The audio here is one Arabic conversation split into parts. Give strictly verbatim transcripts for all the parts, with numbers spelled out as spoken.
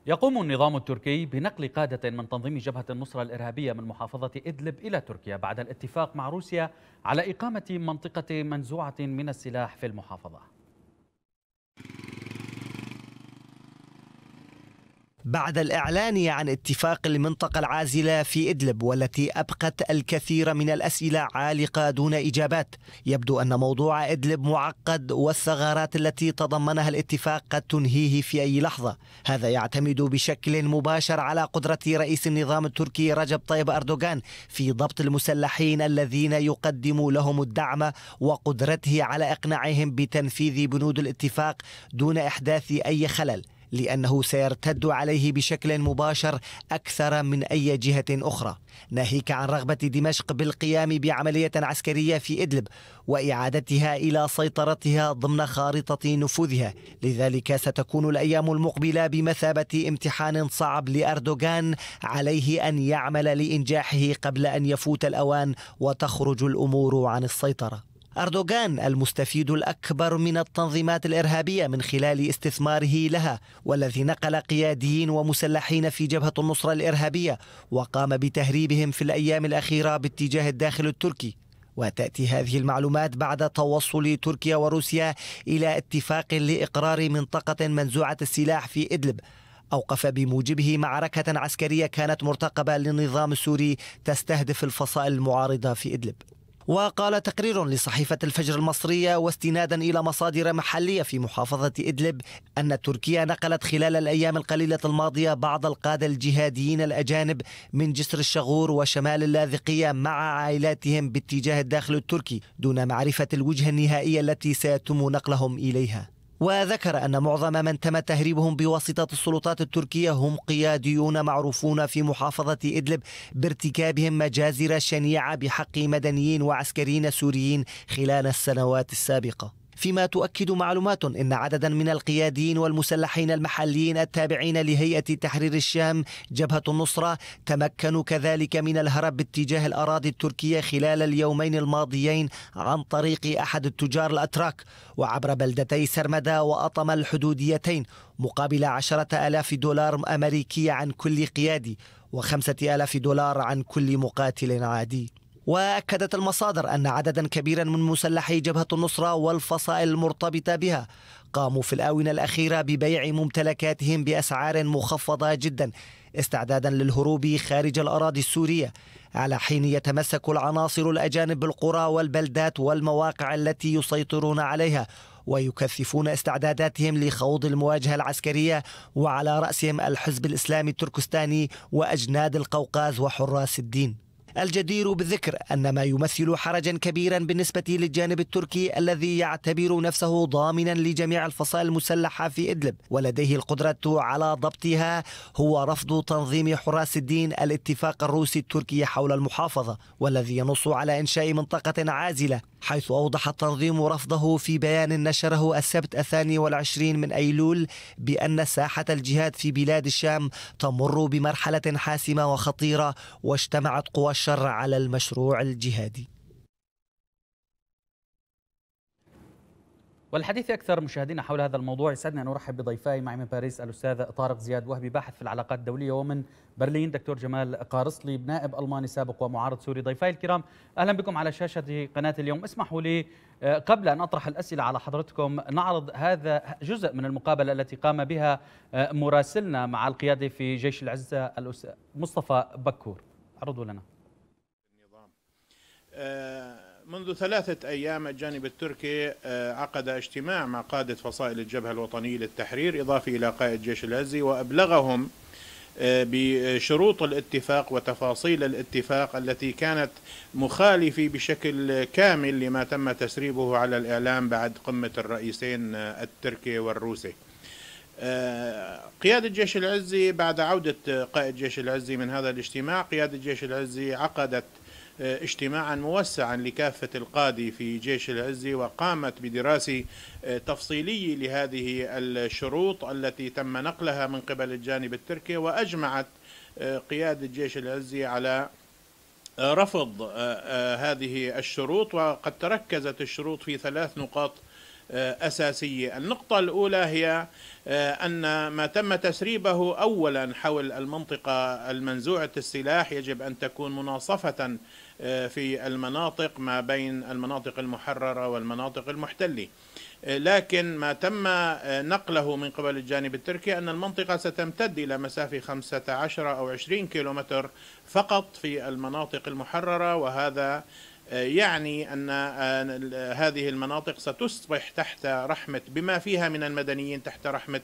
يقوم النظام التركي بنقل قادة من تنظيم جبهة النصرة الإرهابية من محافظة إدلب إلى تركيا بعد الاتفاق مع روسيا على إقامة منطقة منزوعة من السلاح في المحافظة. بعد الإعلان عن اتفاق المنطقة العازلة في إدلب والتي أبقت الكثير من الأسئلة عالقة دون إجابات، يبدو أن موضوع إدلب معقد والثغرات التي تضمنها الاتفاق قد تنهيه في أي لحظة. هذا يعتمد بشكل مباشر على قدرة رئيس النظام التركي رجب طيب أردوغان في ضبط المسلحين الذين يقدم لهم الدعم وقدرته على إقناعهم بتنفيذ بنود الاتفاق دون إحداث أي خلل، لأنه سيرتد عليه بشكل مباشر أكثر من أي جهة أخرى، ناهيك عن رغبة دمشق بالقيام بعملية عسكرية في إدلب وإعادتها إلى سيطرتها ضمن خارطة نفوذها. لذلك ستكون الأيام المقبلة بمثابة امتحان صعب لأردوغان، عليه أن يعمل لإنجاحه قبل أن يفوت الأوان وتخرج الأمور عن السيطرة. أردوغان المستفيد الأكبر من التنظيمات الإرهابية من خلال استثماره لها، والذي نقل قياديين ومسلحين في جبهة النصرة الإرهابية وقام بتهريبهم في الأيام الأخيرة باتجاه الداخل التركي. وتأتي هذه المعلومات بعد توصل تركيا وروسيا إلى اتفاق لإقرار منطقة منزوعة السلاح في إدلب أوقف بموجبه معركة عسكرية كانت مرتقبة للنظام السوري تستهدف الفصائل المعارضة في إدلب. وقال تقرير لصحيفة الفجر المصرية واستنادا إلى مصادر محلية في محافظة إدلب أن تركيا نقلت خلال الأيام القليلة الماضية بعض القادة الجهاديين الأجانب من جسر الشغور وشمال اللاذقية مع عائلاتهم باتجاه الداخل التركي دون معرفة الوجهة النهائية التي سيتم نقلهم إليها. وذكر أن معظم من تم تهريبهم بواسطة السلطات التركية هم قياديون معروفون في محافظة إدلب بارتكابهم مجازر شنيعة بحق مدنيين وعسكريين سوريين خلال السنوات السابقة. فيما تؤكد معلومات أن عددا من القياديين والمسلحين المحليين التابعين لهيئة تحرير الشام جبهة النصرة تمكنوا كذلك من الهرب باتجاه الأراضي التركية خلال اليومين الماضيين عن طريق أحد التجار الأتراك وعبر بلدتي سرمدة وأطم الحدوديتين مقابل عشرة آلاف دولار أمريكي عن كل قيادي وخمسة آلاف دولار عن كل مقاتل عادي. وأكدت المصادر أن عددا كبيرا من مسلحي جبهة النصرة والفصائل المرتبطة بها قاموا في الآونة الأخيرة ببيع ممتلكاتهم بأسعار مخفضة جدا استعدادا للهروب خارج الأراضي السورية، على حين يتمسك العناصر الأجانب بالقرى والبلدات والمواقع التي يسيطرون عليها ويكثفون استعداداتهم لخوض المواجهة العسكرية، وعلى رأسهم الحزب الإسلامي التركستاني وأجناد القوقاز وحراس الدين. الجدير بالذكر أن ما يمثل حرجا كبيرا بالنسبة للجانب التركي الذي يعتبر نفسه ضامنا لجميع الفصائل المسلحة في إدلب ولديه القدرة على ضبطها هو رفض تنظيم حراس الدين الاتفاق الروسي التركي حول المحافظة، والذي ينص على إنشاء منطقة عازلة، حيث أوضح التنظيم رفضه في بيان نشره السبت الثاني والعشرين من أيلول بأن ساحة الجهاد في بلاد الشام تمر بمرحلة حاسمة وخطيرة واجتمعت قوى الشر على المشروع الجهادي. والحديث أكثر مشاهدينا حول هذا الموضوع يسعدني أن أرحب بضيفاي معي من باريس الأستاذ طارق زياد وهبي باحث في العلاقات الدولية، ومن برلين دكتور جمال قارصلي نائب ألماني سابق ومعارض سوري. ضيفاي الكرام أهلا بكم على شاشة قناة اليوم. اسمحوا لي قبل أن أطرح الأسئلة على حضرتكم نعرض هذا جزء من المقابلة التي قام بها مراسلنا مع القيادة في جيش العزة مصطفى بكور. عرضوا لنا. منذ ثلاثة أيام الجانب التركي عقد اجتماع مع قادة فصائل الجبهة الوطنية للتحرير إضافي إلى قائد جيش العزة، وأبلغهم بشروط الاتفاق وتفاصيل الاتفاق التي كانت مخالفة بشكل كامل لما تم تسريبه على الإعلام بعد قمة الرئيسين التركي والروسي. قيادة جيش العزة بعد عودة قائد جيش العزة من هذا الاجتماع، قيادة جيش العزة عقدت اجتماعا موسعا لكافة القادة في جيش العزة وقامت بدراسة تفصيلية لهذه الشروط التي تم نقلها من قبل الجانب التركي، وأجمعت قيادة جيش العزة على رفض هذه الشروط، وقد تركزت الشروط في ثلاث نقاط أساسية. النقطة الأولى هي أن ما تم تسريبه أولا حول المنطقة المنزوعة السلاح يجب أن تكون مناصفة في المناطق ما بين المناطق المحررة والمناطق المحتلة، لكن ما تم نقله من قبل الجانب التركي أن المنطقة ستمتد إلى مسافة خمسة عشر أو عشرين كيلومتر فقط في المناطق المحررة، وهذا يعني أن هذه المناطق ستصبح تحت رحمة بما فيها من المدنيين تحت رحمة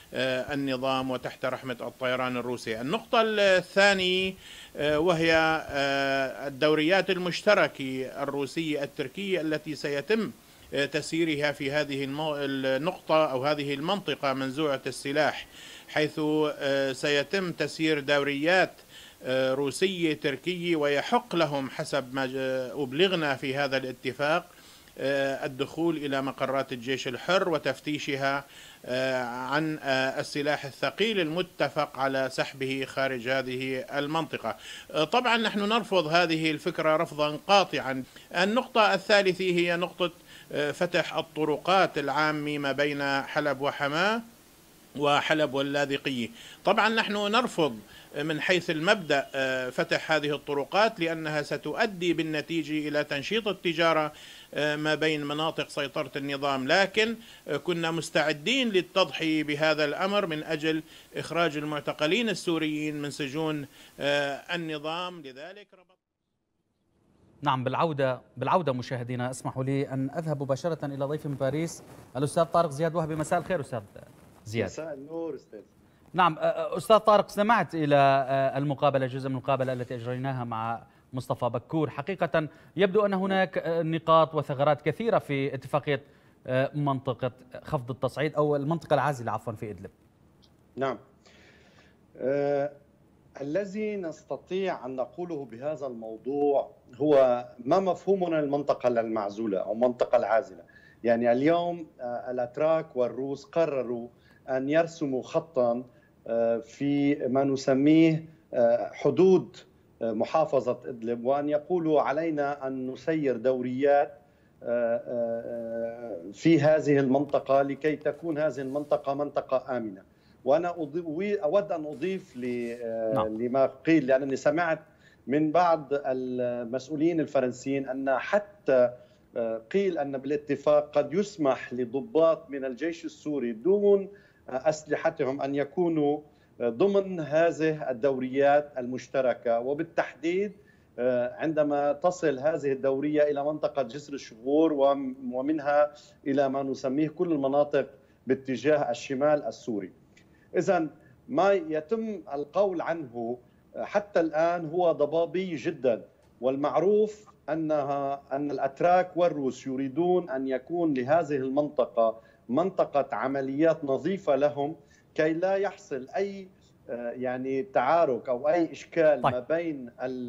النظام وتحت رحمة الطيران الروسي. النقطة الثانية وهي الدوريات المشتركة الروسية التركية التي سيتم تسييرها في هذه النقطة أو هذه المنطقة منزوعة السلاح، حيث سيتم تسيير دوريات روسية تركية، ويحق لهم حسب ما أبلغنا في هذا الاتفاق الدخول إلى مقرات الجيش الحر وتفتيشها عن السلاح الثقيل المتفق على سحبه خارج هذه المنطقة. طبعا نحن نرفض هذه الفكرة رفضا قاطعا. النقطة الثالثة هي نقطة فتح الطرقات العامة ما بين حلب وحماة وحلب واللاذقية. طبعا نحن نرفض من حيث المبدأ فتح هذه الطرقات لأنها ستؤدي بالنتيجة إلى تنشيط التجارة ما بين مناطق سيطرة النظام، لكن كنا مستعدين للتضحية بهذا الأمر من أجل إخراج المعتقلين السوريين من سجون النظام. لذلك ربط نعم، بالعودة بالعودة مشاهدينا، اسمحوا لي أن أذهب مباشرة إلى ضيف من باريس الأستاذ طارق زياد وهبي. مساء الخير أستاذ زياد. مساء النور أستاذ. نعم أستاذ طارق، استمعت إلى المقابلة، جزء من المقابلة التي أجريناها مع مصطفى بكور. حقيقة يبدو أن هناك نقاط وثغرات كثيرة في اتفاقية منطقة خفض التصعيد أو المنطقة العازلة عفوا في إدلب. نعم، آه الذي نستطيع أن نقوله بهذا الموضوع هو ما مفهومنا المنطقة المعزولة أو منطقة العازلة. يعني اليوم آه الأتراك والروس قرروا أن يرسموا خطا آه في ما نسميه آه حدود آه محافظة إدلب، وأن يقولوا علينا أن نسير دوريات آه آه في هذه المنطقة لكي تكون هذه المنطقة منطقة آمنة. وأنا أود أن أضيف لما قيل، لأنني سمعت من بعض المسؤولين الفرنسيين أن حتى قيل أن بالاتفاق قد يسمح لضباط من الجيش السوري دون أسلحتهم أن يكونوا ضمن هذه الدوريات المشتركة، وبالتحديد عندما تصل هذه الدورية إلى منطقة جسر الشغور ومنها إلى ما نسميه كل المناطق باتجاه الشمال السوري. إذن ما يتم القول عنه حتى الآن هو ضبابي جدا، والمعروف أنها أن الأتراك والروس يريدون أن يكون لهذه المنطقة منطقة عمليات نظيفة لهم كي لا يحصل أي يعني تعارك أو أي إشكال طيب. ما بين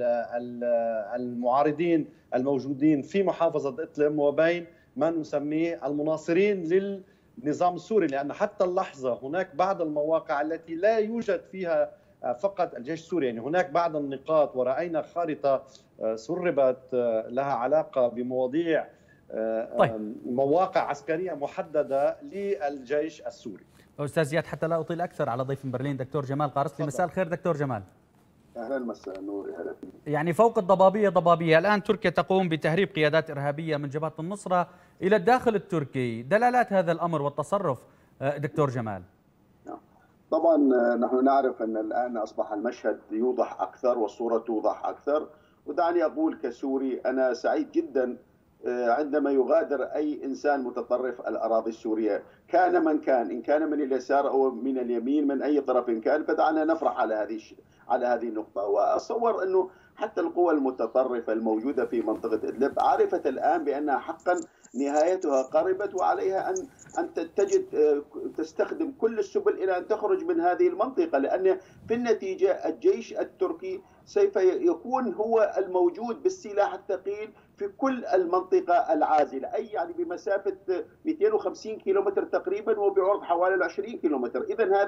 المعارضين الموجودين في محافظة إدلب وبين ما نسميه المناصرين لل النظام السوري، لأن حتى اللحظة هناك بعض المواقع التي لا يوجد فيها فقط الجيش السوري. يعني هناك بعض النقاط ورأينا خارطة سربت لها علاقة بمواضيع طيب. مواقع عسكرية محددة للجيش السوري. أستاذ زياد، حتى لا أطيل أكثر على ضيف من برلين دكتور جمال قارصلي. مساء الخير دكتور جمال. أهلا مساء النور. أهلا. يعني فوق الضبابية ضبابية، الآن تركيا تقوم بتهريب قيادات إرهابية من جبهة النصرة إلى الداخل التركي. دلالات هذا الأمر والتصرف دكتور جمال؟ طبعا نحن نعرف أن الآن أصبح المشهد يوضح أكثر والصورة توضح أكثر، ودعني أقول كسوري أنا سعيد جدا عندما يغادر أي إنسان متطرف الأراضي السورية، كان من كان، إن كان من اليسار أو من اليمين، من أي طرف كان، فدعنا نفرح على هذه على هذه النقطة. وأتصور أنه حتى القوى المتطرفة الموجودة في منطقة إدلب عرفت الآن بأنها حقا نهايتها قربت، وعليها أن أن تجد تستخدم كل السبل إلى أن تخرج من هذه المنطقة، لأن في النتيجة الجيش التركي سوف يكون هو الموجود بالسلاح الثقيل في كل المنطقة العازلة، أي يعني بمسافة مئتين وخمسين كيلومتر تقريبا وبعرض حوالي عشرين كيلومتر. إذن هذه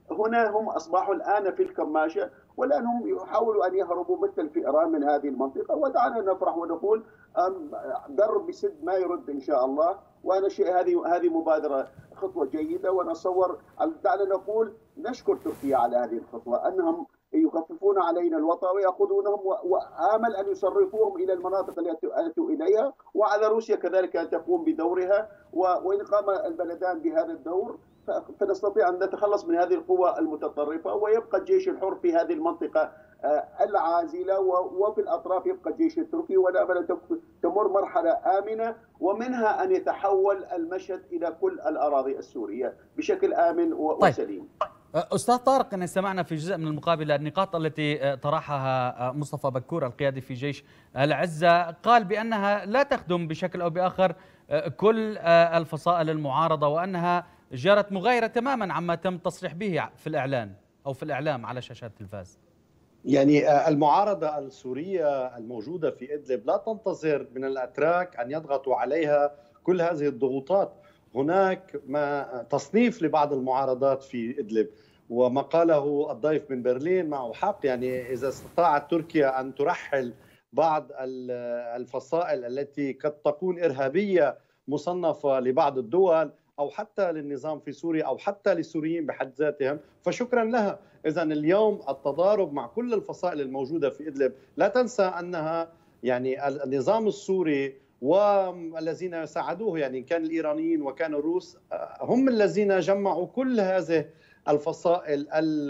هنا هم أصبحوا الآن في الكماشة، والآن هم يحاولوا أن يهربوا مثل الفئران من هذه المنطقة. ودعنا نفرح ونقول درب بسد ما يرد إن شاء الله. وأنا شيء هذه هذه مبادرة خطوة جيدة، ونصور دعنا نقول نشكر تركيا على هذه الخطوة، أنهم يخففون علينا الوطأ ويأخذونهم، وآمل أن يصرفوهم إلى المناطق التي أتوا إليها، وعلى روسيا كذلك أن تقوم بدورها. وإن قام البلدان بهذا الدور فنستطيع أن نتخلص من هذه القوى المتطرفة، ويبقى الجيش الحر في هذه المنطقة العازلة، وفي الأطراف يبقى الجيش التركي، ونأمل أن تمر مرحلة آمنة، ومنها أن يتحول المشهد إلى كل الأراضي السورية بشكل آمن وسليم. أستاذ طارق، أن سمعنا في جزء من المقابلة النقاط التي طرحها مصطفى بكور القيادي في جيش العزة، قال بأنها لا تخدم بشكل أو بآخر كل الفصائل المعارضة، وأنها جرت مغايرة تماما عما تم التصريح به في الإعلان أو في الإعلام على شاشات التلفاز. يعني المعارضة السورية الموجودة في إدلب لا تنتظر من الأتراك أن يضغطوا عليها كل هذه الضغوطات. هناك ما تصنيف لبعض المعارضات في إدلب، وما قاله الضيف من برلين معه حق. يعني إذا استطاعت تركيا أن ترحل بعض الفصائل التي قد تكون إرهابية مصنفة لبعض الدول أو حتى للنظام في سوريا أو حتى للسوريين بحد ذاتهم، فشكرا لها. إذا اليوم التضارب مع كل الفصائل الموجودة في إدلب، لا تنسى أنها يعني النظام السوري والذين ساعدوه، يعني كان الإيرانيين وكان الروس، هم الذين جمعوا كل هذه الفصائل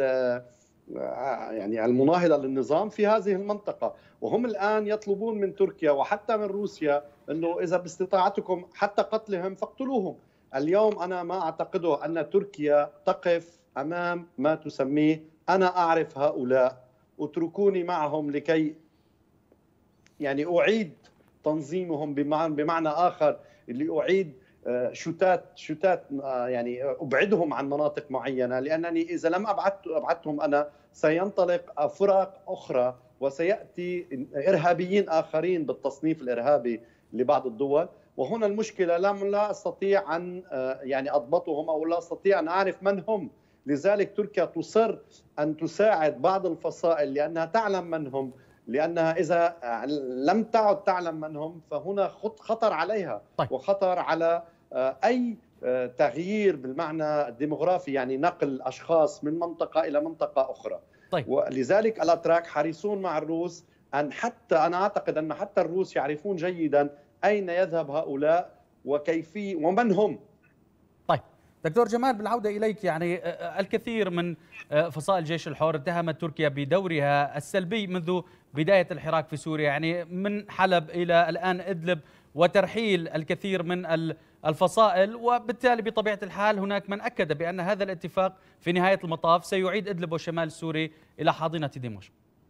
يعني المناهضة للنظام في هذه المنطقة، وهم الآن يطلبون من تركيا وحتى من روسيا أنه إذا باستطاعتكم حتى قتلهم فاقتلوهم. اليوم أنا ما أعتقده أن تركيا تقف أمام ما تسميه أنا أعرف هؤلاء اتركوني معهم لكي يعني أعيد تنظيمهم، بمعنى, بمعنى آخر اللي أعيد شتات شتات يعني أبعدهم عن مناطق معينة، لأنني إذا لم أبعد أبعدهم أنا سينطلق فرق أخرى وسيأتي إرهابيين آخرين بالتصنيف الإرهابي لبعض الدول. وهنا المشكلة لم لا أستطيع أن يعني أضبطهم أو لا أستطيع أن أعرف من هم. لذلك تركيا تصر أن تساعد بعض الفصائل لأنها تعلم من هم، لأنها إذا لم تعد تعلم من هم فهنا خطر عليها. طيب. وخطر على أي تغيير بالمعنى الديموغرافي، يعني نقل أشخاص من منطقة إلى منطقة أخرى. طيب. ولذلك الأتراك حريصون مع الروس أن حتى أنا أعتقد أن حتى الروس يعرفون جيدا أين يذهب هؤلاء وكيفية ومن هم. طيب دكتور جمال، بالعودة إليك، يعني الكثير من فصائل الجيش الحر اتهمت تركيا بدورها السلبي منذ بداية الحراك في سوريا، يعني من حلب إلى الآن إدلب، وترحيل الكثير من الفصائل، وبالتالي بطبيعة الحال هناك من أكد بأن هذا الاتفاق في نهاية المطاف سيعيد إدلب والشمال السوري إلى حاضنة دمشق.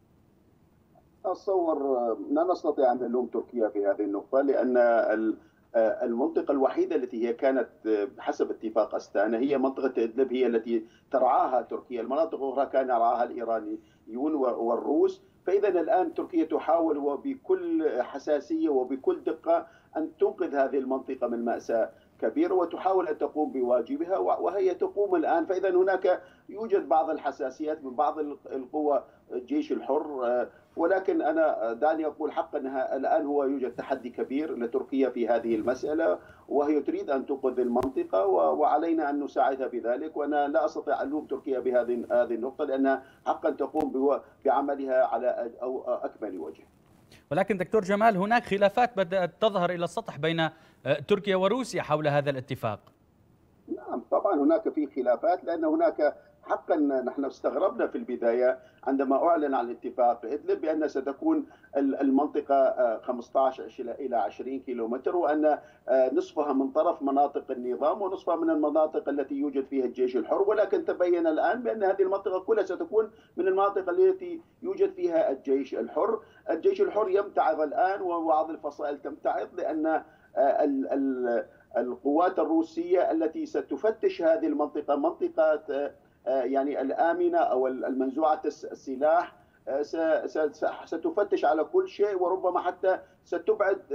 أتصور لا نستطيع أن نلوم تركيا في هذه النقطة، لأن المنطقة الوحيدة التي هي كانت حسب اتفاق أستانا هي منطقة إدلب، هي التي ترعاها تركيا. المناطق الأخرى كان يرعاها الإيرانيون والروس. فإذا الآن تركيا تحاول وبكل حساسية وبكل دقة أن تنقذ هذه المنطقة من مأساة كبيرة، وتحاول أن تقوم بواجبها، وهي تقوم الآن. فإذا هناك يوجد بعض الحساسيات من بعض القوى الجيش الحر، ولكن أنا دعني أقول حقا أنها الآن هو يوجد تحدي كبير لتركيا في هذه المسألة، وهي تريد أن تنقذ المنطقة، وعلينا أن نساعدها بذلك. وأنا لا أستطيع أن ألوم تركيا بهذه هذه النقطة، لأنها حقا تقوم بعملها على أكمل وجه. ولكن دكتور جمال، هناك خلافات بدأت تظهر إلى السطح بين تركيا وروسيا حول هذا الاتفاق. نعم طبعا هناك في خلافات، لأن هناك حقا نحن استغربنا في البداية عندما أعلن عن الاتفاق إدلب بأن ستكون المنطقة خمسة عشر إلى عشرين كيلومتر، وأن نصفها من طرف مناطق النظام ونصفها من المناطق التي يوجد فيها الجيش الحر. ولكن تبين الآن بأن هذه المنطقة كلها ستكون من المناطق التي يوجد فيها الجيش الحر. الجيش الحر يمتعض الآن وبعض الفصائل تمتعض، لأن ال ال القوات الروسية التي ستفتش هذه المنطقة، منطقة يعني الآمنة أو المنزوعة السلاح، ستفتش على كل شيء، وربما حتى ستبعد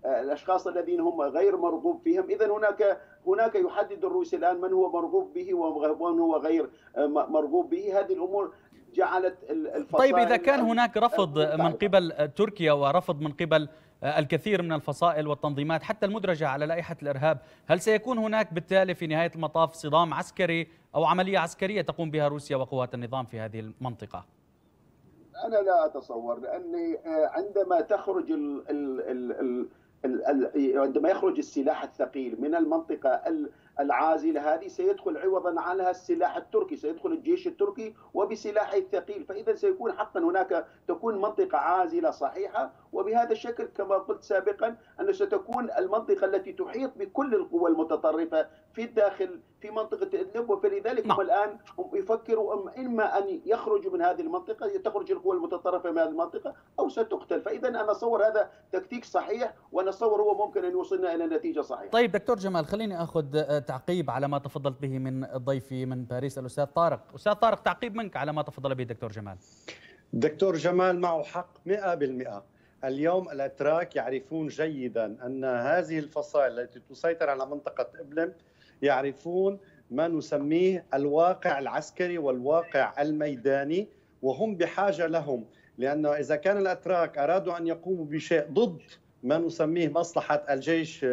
الاشخاص الذين هم غير مرغوب فيهم. اذا هناك هناك يحدد الروس الان من هو مرغوب به ومن هو غير مرغوب به. هذه الامور جعلت الفصائل. طيب إذا كان هناك رفض من قبل تركيا ورفض من قبل الكثير من الفصائل والتنظيمات حتى المدرجة على لائحة الإرهاب، هل سيكون هناك بالتالي في نهاية المطاف صدام عسكري أو عملية عسكرية تقوم بها روسيا وقوات النظام في هذه المنطقة؟ أنا لا أتصور، لأني عندما تخرج ال ال ال ال عندما يخرج السلاح الثقيل من المنطقة العازلة هذه سيدخل عوضا عنها السلاح التركي، سيدخل الجيش التركي وبسلاحه الثقيل، فإذا سيكون حقا هناك تكون منطقة عازلة صحيحة. وبهذا الشكل كما قلت سابقا أن ستكون المنطقة التي تحيط بكل القوى المتطرفة في الداخل في منطقة إدلب، وفلذلك هم الآن هم يفكروا إما أن يخرجوا من هذه المنطقة، تخرج القوى المتطرفة من هذه المنطقة أو ستقتل. فإذا أنا أتصور هذا تكتيك صحيح، ونتصور هو ممكن أن يوصلنا إلى نتيجة صحيحة. طيب دكتور جمال، خليني أخذ تعقيب على ما تفضلت به من ضيفي من باريس الأستاذ طارق. أستاذ طارق، تعقيب منك على ما تفضل به دكتور جمال. دكتور جمال معه حق مئة بالمئة. اليوم الأتراك يعرفون جيدا أن هذه الفصائل التي تسيطر على منطقة إدلب يعرفون ما نسميه الواقع العسكري والواقع الميداني، وهم بحاجة لهم، لأنه إذا كان الأتراك أرادوا أن يقوموا بشيء ضد ما نسميه مصلحة الجيش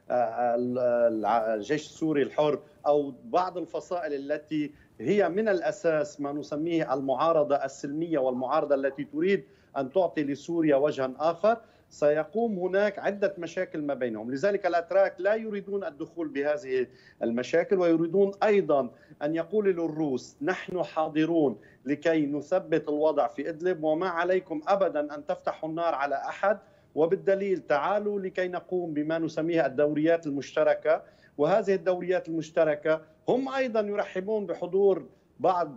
الجيش السوري الحر أو بعض الفصائل التي هي من الأساس ما نسميه المعارضة السلمية والمعارضة التي تريد أن تعطي لسوريا وجها آخر، سيقوم هناك عدة مشاكل ما بينهم. لذلك الأتراك لا يريدون الدخول بهذه المشاكل، ويريدون أيضا أن يقولوا للروس نحن حاضرون لكي نثبت الوضع في إدلب، وما عليكم أبدا أن تفتحوا النار على أحد، وبالدليل تعالوا لكي نقوم بما نسميه الدوريات المشتركة. وهذه الدوريات المشتركة هم أيضا يرحبون بحضور بعض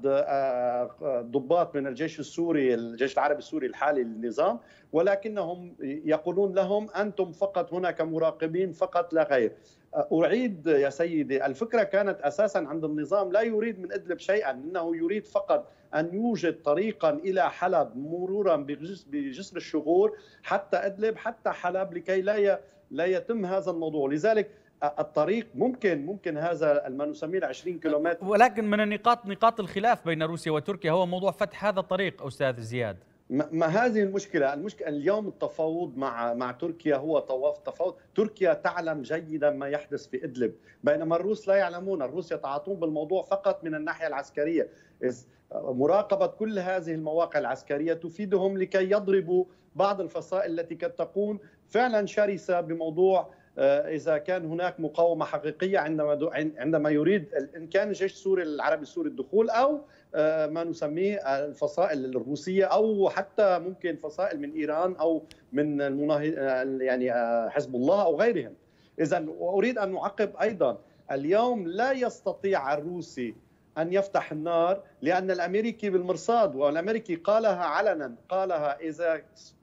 ضباط من الجيش السوري الجيش العربي السوري الحالي للنظام، ولكنهم يقولون لهم أنتم فقط هنا كمراقبين فقط لا غير. أعيد يا سيدي، الفكرة كانت أساسا عند النظام لا يريد من إدلب شيئا، إنه يريد فقط أن يوجد طريقا إلى حلب مرورا بجسر الشغور حتى إدلب حتى حلب لكي لا لا يتم هذا الموضوع. لذلك الطريق ممكن ممكن هذا ما نسميه عشرين كيلومتر، ولكن من النقاط نقاط الخلاف بين روسيا وتركيا هو موضوع فتح هذا الطريق أستاذ زياد. ما هذه المشكلة. المشكلة اليوم التفاوض مع مع تركيا هو تفاوض. تركيا تعلم جيدا ما يحدث في إدلب، بينما الروس لا يعلمون. الروس يتعاطون بالموضوع فقط من الناحية العسكرية. مراقبة كل هذه المواقع العسكرية تفيدهم لكي يضربوا بعض الفصائل التي قد تكون فعلا شرسة بموضوع إذا كان هناك مقاومة حقيقية عندما عندما يريد إن كان الجيش السوري العربي السوري الدخول، أو ما نسميه الفصائل الروسية، أو حتى ممكن فصائل من إيران أو من يعني حزب الله أو غيرهم. إذا أريد أن أعقب أيضا، اليوم لا يستطيع الروسي أن يفتح النار لأن الأمريكي بالمرصاد، والأمريكي قالها علنا، قالها إذا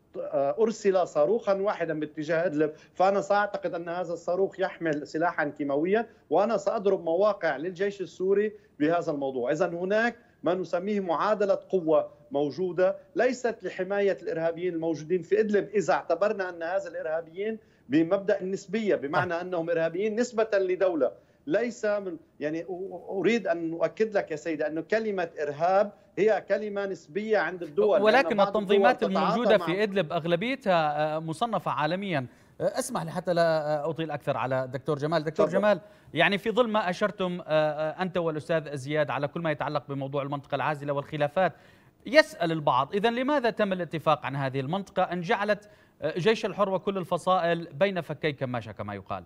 أرسل صاروخا واحدا باتجاه إدلب فأنا سأعتقد أن هذا الصاروخ يحمل سلاحا كيماويا وأنا سأضرب مواقع للجيش السوري بهذا الموضوع. إذا هناك ما نسميه معادلة قوة موجودة ليست لحماية الإرهابيين الموجودين في إدلب، إذا اعتبرنا أن هذا الإرهابيين بمبدأ النسبية، بمعنى أنهم إرهابيين نسبة لدولة، ليس من يعني أريد أن أؤكد لك يا سيدي أن كلمة إرهاب هي كلمة نسبية عند الدول، ولكن التنظيمات الموجودة في إدلب أغلبيتها مصنفة عالميا. اسمح لي حتى لا أطيل أكثر على دكتور جمال. دكتور طبعا. جمال، يعني في ظل ما أشرتم أنت والأستاذ زياد على كل ما يتعلق بموضوع المنطقة العازلة والخلافات، يسأل البعض إذن لماذا تم الاتفاق عن هذه المنطقة أن جعلت جيش الحر وكل الفصائل بين فكي كماشة كما يقال؟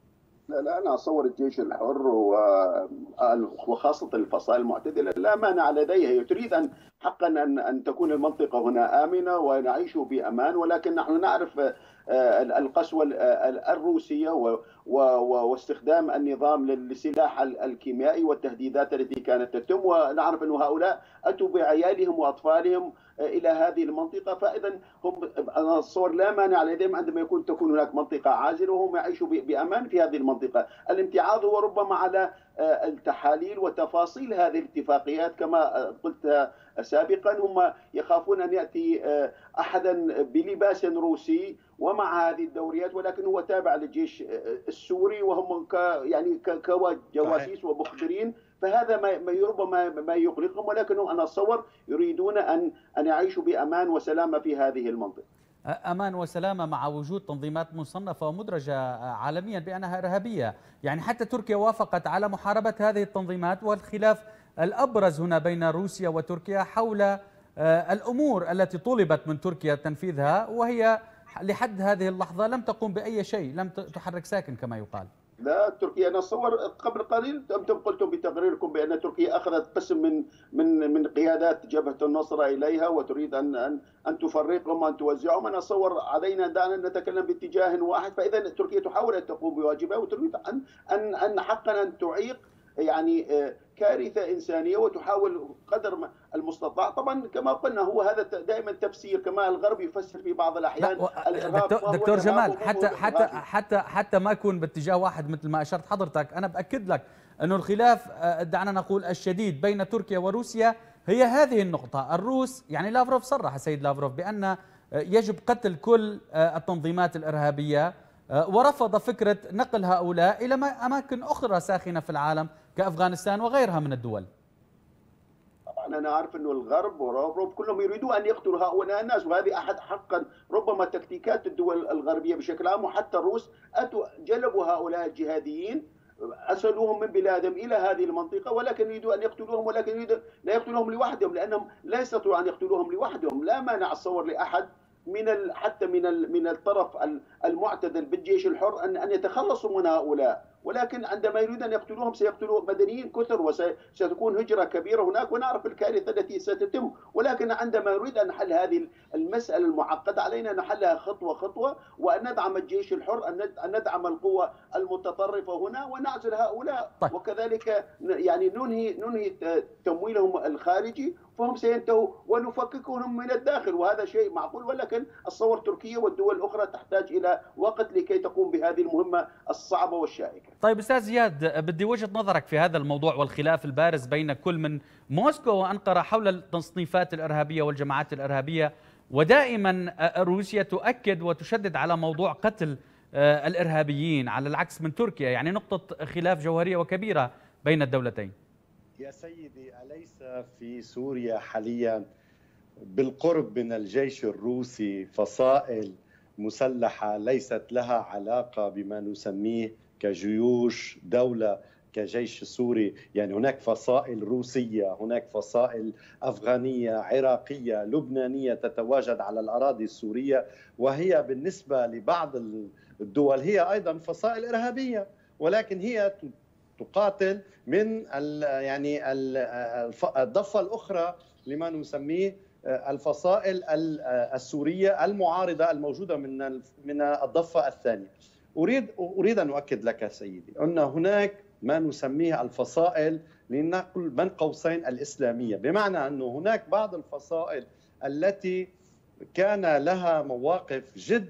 لا، أنا أصور الجيش الحر وخاصة الفصائل المعتدلة لا مانع لديها، تريد أن حقا أن أن تكون المنطقة هنا آمنة ونعيش بأمان، ولكن نحن نعرف القسوة الروسية واستخدام النظام للسلاح الكيميائي والتهديدات التي كانت تتم، ونعرف أن هؤلاء أتوا بعيالهم وأطفالهم إلى هذه المنطقة، فإذا هم أنا أتصور لا مانع لديهم عندما يكون تكون هناك منطقة عازلة وهم يعيشوا بأمان في هذه المنطقة. الامتعاض هو ربما على التحاليل وتفاصيل هذه الاتفاقيات كما قلت سابقا، هم يخافون أن يأتي أحدا بلباس روسي ومع هذه الدوريات، ولكن هو تابع للجيش السوري وهم ك يعني كجواسيس ومخبرين، فهذا ما ربما ما يقلقهم، ولكنهم انا اتصور يريدون ان ان يعيشوا بامان وسلامه في هذه المنطقه. امان وسلامه مع وجود تنظيمات مصنفه ومدرجه عالميا بانها ارهابيه، يعني حتى تركيا وافقت على محاربه هذه التنظيمات، والخلاف الابرز هنا بين روسيا وتركيا حول الامور التي طلبت من تركيا تنفيذها، وهي لحد هذه اللحظه لم تقوم باي شيء، لم تحرك ساكن كما يقال. لا، تركيا انا اتصور قبل قليل انتم قلتم بتقريركم بان تركيا اخذت قسم من من من قيادات جبهه النصره اليها وتريد ان ان ان تفرقهم وان توزعهم. انا اتصور علينا دعنا نتكلم باتجاه واحد، فاذا تركيا تحاول ان تقوم بواجبها وتريد ان ان ان حقا ان تعيق يعني كارثه انسانيه وتحاول قدر المستطاع. طبعا كما قلنا هو هذا دائما تفسير، كما الغرب يفسر في بعض الاحيان الارهاب. دكتور, دكتور جمال، حتى حتى حتى حتى ما يكون باتجاه واحد مثل ما اشرت حضرتك، انا باكد لك انه الخلاف دعنا نقول الشديد بين تركيا وروسيا هي هذه النقطه. الروس يعني لافروف صرح السيد لافروف بان يجب قتل كل التنظيمات الارهابيه، ورفض فكره نقل هؤلاء الى اماكن اخرى ساخنه في العالم كأفغانستان وغيرها من الدول. طبعا أنا أعرف أنه الغرب وأوروبا كلهم يريدون أن يقتلوا هؤلاء الناس، وهذه أحد حقا ربما تكتيكات الدول الغربية بشكل عام، وحتى الروس أتوا جلبوا هؤلاء الجهاديين أرسلوهم من بلادهم إلى هذه المنطقة، ولكن يريدوا أن يقتلوهم، ولكن يريدوا لا يقتلوهم لوحدهم، لأنهم لا يستطيعوا أن يقتلوهم لوحدهم. لا مانع أتصور لأحد من حتى من من الطرف المعتدل بالجيش الحر ان ان يتخلصوا من هؤلاء، ولكن عندما يريدون ان يقتلوهم سيقتلوا مدنيين كثر وستكون هجره كبيره هناك، ونعرف الكارثه التي ستتم. ولكن عندما نريد ان نحل هذه المساله المعقده علينا ان نحلها خطوه خطوه، وان ندعم الجيش الحر، ان ندعم القوى المتطرفه هنا ونعزل هؤلاء. طيب. وكذلك يعني ننهي ننهي تمويلهم الخارجي فهم سينتهوا ونفككهم من الداخل، وهذا شيء معقول. ولكن اتصور تركيا والدول الاخرى تحتاج الى وقت لكي تقوم بهذه المهمه الصعبه والشائكه. طيب استاذ زياد، بدي وجهة نظرك في هذا الموضوع والخلاف البارز بين كل من موسكو وأنقرة حول التصنيفات الإرهابية والجماعات الإرهابية، ودائما روسيا تؤكد وتشدد على موضوع قتل الإرهابيين على العكس من تركيا، يعني نقطة خلاف جوهرية وكبيرة بين الدولتين. يا سيدي، أليس في سوريا حاليا بالقرب من الجيش الروسي فصائل مسلحة ليست لها علاقة بما نسميه كجيوش دولة كجيش سوري؟ يعني هناك فصائل روسية، هناك فصائل أفغانية، عراقية، لبنانية تتواجد على الأراضي السورية، وهي بالنسبة لبعض الدول هي أيضا فصائل إرهابية، ولكن هي تقاتل من ال يعني الضفة الأخرى لما نسميه الفصائل السورية المعارضة الموجودة من من الضفة الثانية. أريد أريد أن أؤكد لك سيدي أن هناك ما نسميه الفصائل لنقل بين قوسين الإسلامية، بمعنى أن هناك بعض الفصائل التي كان لها مواقف جد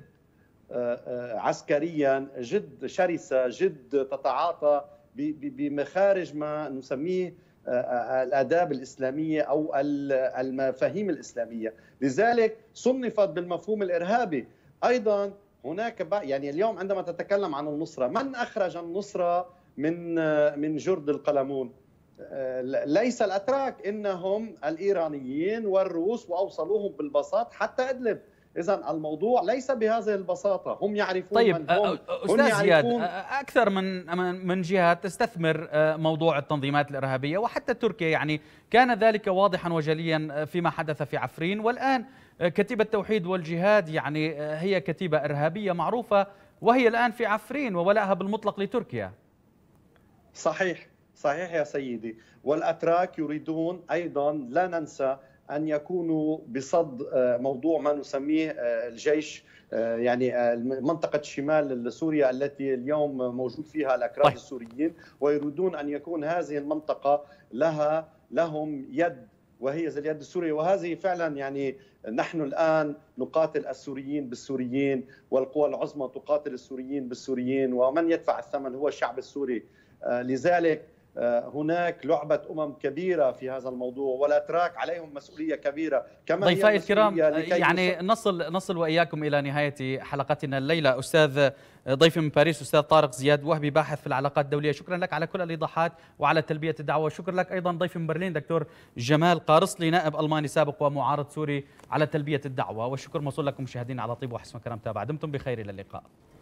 عسكريا جد شرسة، جد تتعاطى بمخارج ما نسميه الآداب الإسلامية أو المفاهيم الإسلامية، لذلك صنفت بالمفهوم الإرهابي. أيضا هناك يعني اليوم عندما تتكلم عن النصرة، من أخرج النصرة من من جرد القلمون؟ ليس الأتراك، إنهم الإيرانيين والروس، وأوصلوهم بالبساط حتى إدلب. إذن الموضوع ليس بهذه البساطة، هم يعرفون. طيب من هم. أستاذ هم زياد، أكثر من من جهات تستثمر موضوع التنظيمات الإرهابية، وحتى تركيا يعني كان ذلك واضحا وجليا فيما حدث في عفرين، والآن كتيبة التوحيد والجهاد يعني هي كتيبة إرهابية معروفة، وهي الآن في عفرين وولائها بالمطلق لتركيا. صحيح صحيح يا سيدي، والأتراك يريدون أيضا لا ننسى أن يكونوا بصد موضوع ما نسميه الجيش، يعني منطقة شمال سوريا التي اليوم موجود فيها الأكراد السوريين، ويريدون أن يكون هذه المنطقة لها لهم يد، وهي زي اليد السورية. وهذه فعلا يعني نحن الآن نقاتل السوريين بالسوريين، والقوى العظمى تقاتل السوريين بالسوريين، ومن يدفع الثمن هو الشعب السوري. لذلك هناك لعبة أمم كبيرة في هذا الموضوع، والأتراك عليهم مسؤولية كبيرة كما ضيفي هي الكرام. يعني يصل... نصل نصل وإياكم إلى نهاية حلقتنا الليلة. أستاذ ضيفي من باريس أستاذ طارق زياد وهبي باحث في العلاقات الدولية، شكرا لك على كل الإيضاحات وعلى تلبية الدعوة. شكرا لك أيضا ضيفي من برلين دكتور جمال قارصلي نائب ألماني سابق ومعارض سوري على تلبية الدعوة. والشكر موصول لكم مشاهدينا على طيب وحسن وكرم تابع. دمتم بخير، إلى اللقاء.